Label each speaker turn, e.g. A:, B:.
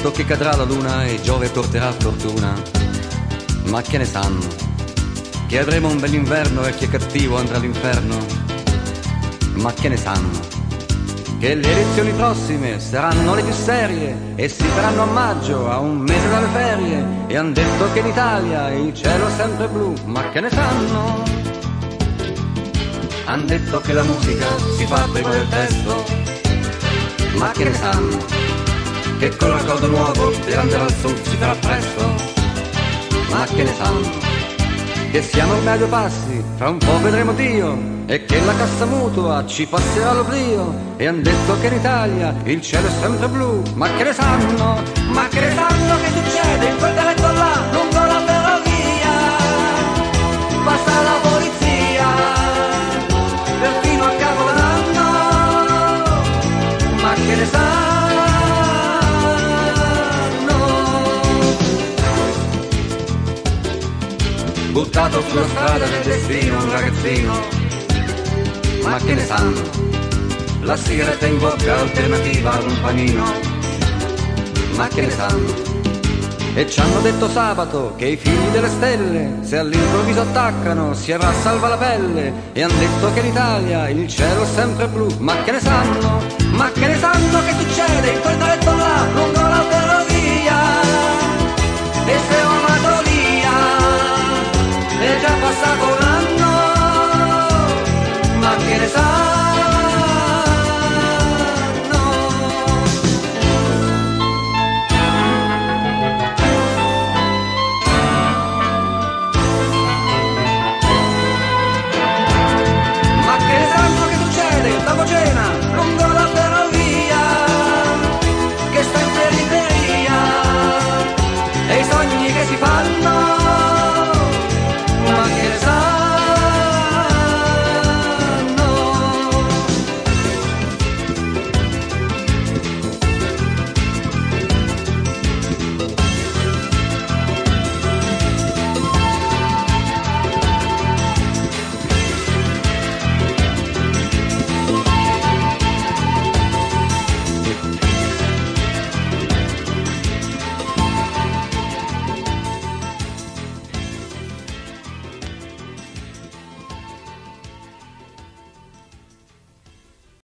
A: detto che cadrà la luna e Giove porterà fortuna, ma che ne sanno? Che avremo un bell'inverno e chi è cattivo andrà all'inferno, ma che ne sanno? Che le elezioni prossime saranno le più serie e si faranno a maggio, a un mese dalle ferie, e han detto che in Italia il cielo è sempre blu, ma che ne sanno? Han detto che la musica si fa prima del testo, ma che ne sanno? Che con l'accordo nuovo per andare al sud si farà presto, ma che ne sanno? Che siamo ormai a 2 passi, fra un po' vedremo Dio, e che la cassa mutua ci passerà l'oblio, e han detto che in Italia il cielo è sempre blu, ma che ne sanno? Ma che ne sanno che succede in quel dialetto là, lungo la ferrovia? Passa la polizia, perfino a Capodanno, ma che ne sanno? Buttato sulla strada del destino un ragazzino, ma che ne sanno? La sigaretta in bocca alternativa ad un panino, ma che ne sanno? E ci hanno detto sabato che i figli delle stelle, se all'improvviso attaccano, si avrà salva la pelle, e han detto che in Italia il cielo è sempre blu, ma che ne sanno? Ma che ne sanno che succede in quel dialetto là, lungo la ferrovia? E se ho amato via, è già passato